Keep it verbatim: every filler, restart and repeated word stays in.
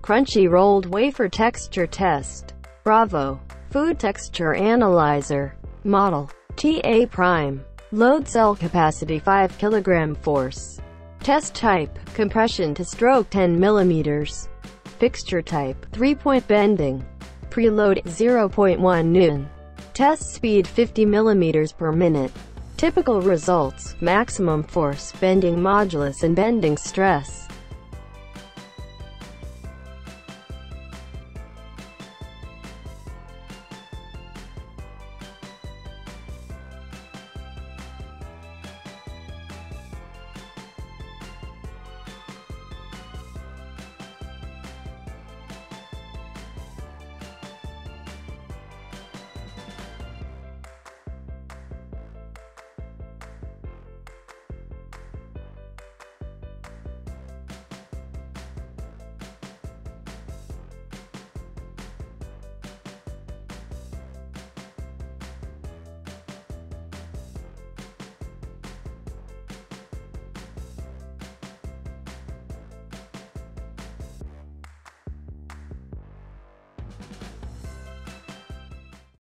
Crunchy rolled wafer texture test. Bravo. Food texture analyzer. Model. T A prime. Load cell capacity five kilogram force. Test type, compression to stroke ten millimeters. Fixture type, three-point bending. Preload, zero point one newton. Test speed fifty millimeters per minute. Typical results, maximum force, bending modulus and bending stress.